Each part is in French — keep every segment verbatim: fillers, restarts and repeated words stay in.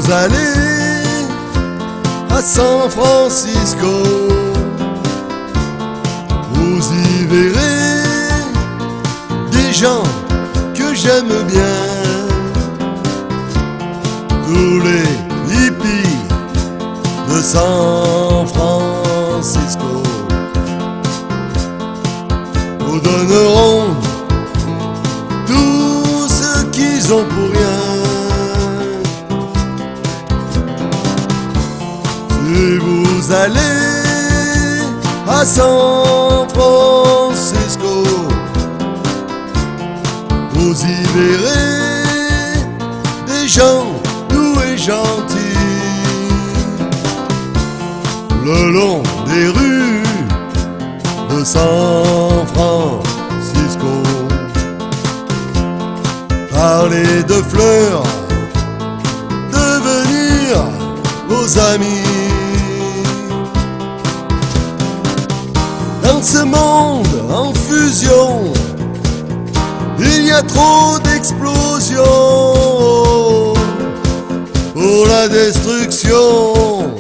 vous allez à San Francisco, vous y verrez des gens que j'aime bien, tous les hippies de San Francisco vous donneront tout ce qu'ils ont pour rien. Si vous allez à San Francisco, vous y verrez des gens doux et gentils le long des rues de San Francisco. Parler de fleurs, devenir vos amis. Dans ce monde en fusion, il y a trop d'explosions pour la destruction.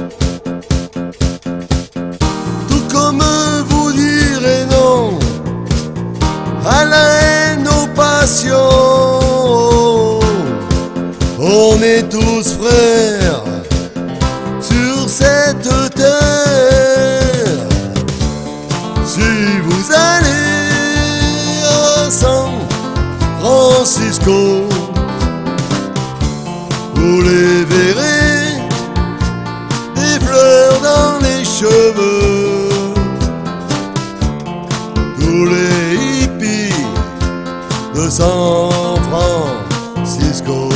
Tout comme vous direz non à la haine, aux passions. On est tous frères sur cette terre. Si vous allez à San Francisco, vous les verrez, des fleurs dans les cheveux, tous les hippies de San Francisco,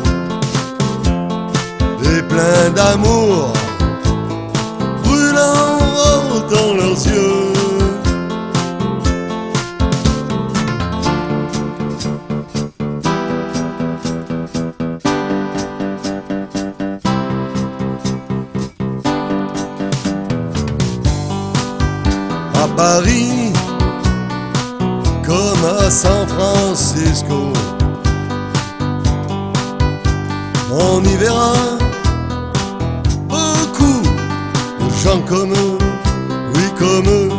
et plein d'amour brûlant dans leurs yeux. À Paris comme à San Francisco, on y verra beaucoup de gens comme eux, oui comme eux,